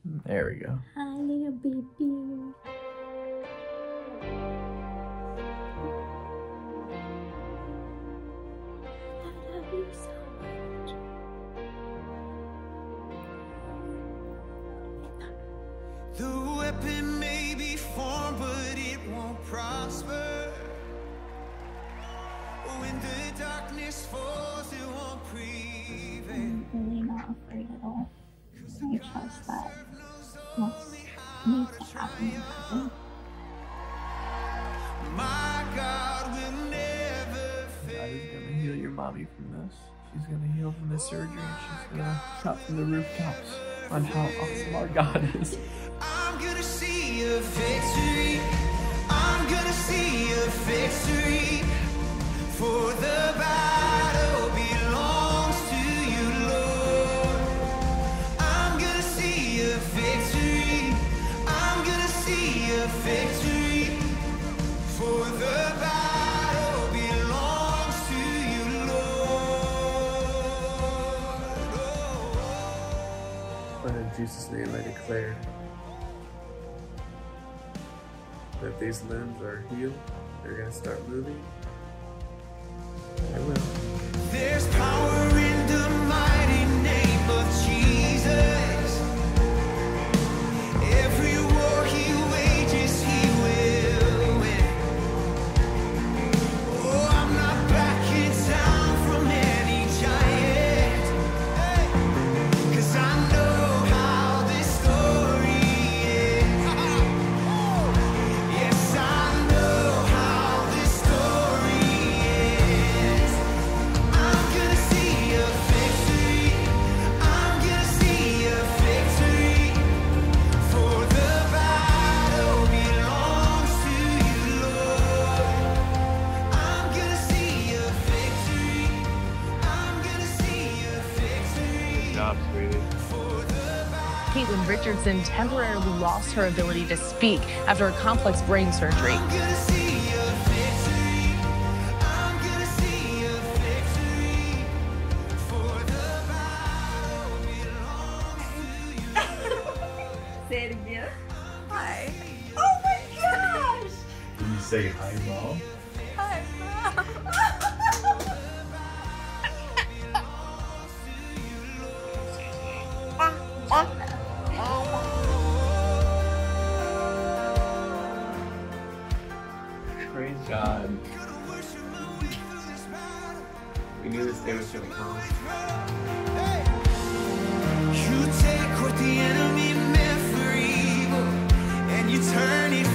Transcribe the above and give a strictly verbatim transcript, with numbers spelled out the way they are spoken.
There we go. Hi, little baby. I love you so much. The weapon may be formed, but it won't prosper. When the darkness falls, it won't prevail. I'm really not afraid at all. I trust that what's needs to happen will happen. My God will never fail. God is gonna heal your mommy from this. She's gonna heal from this surgery. She's gonna shout from the rooftops on how awesome our God is. I'm gonna see a victory. I'm gonna see a victory. For the battle belongs to you, Lord. I'm gonna see a victory. I'm gonna see a victory. For the battle belongs to you, Lord. But in Jesus' name I declare that these limbs are healed. They're gonna start moving. I will. There's power in the mighty name of Jesus. Every war he wages, he will win. Oh, I'm not backing down from any giant. Hey, 'cause I know how this story ends. Yes, I know how this story ends. I'm gonna see a victory. I'm gonna see a victory. For the battle belongs to you, Lord. I'm gonna see a victory. I'm gonna see a victory. Good job, sweetie. Kaitlin Richardson temporarily lost her ability to speak after a complex brain surgery. I'm gonna see a victory. I'm gonna see a victory. For the battle belongs to you. Say it again. Hi. Oh my gosh! Did you say hi, Mom? Hi, Mom. Praise God. We knew this day was going to come. You take what the enemy meant for evil and you turn it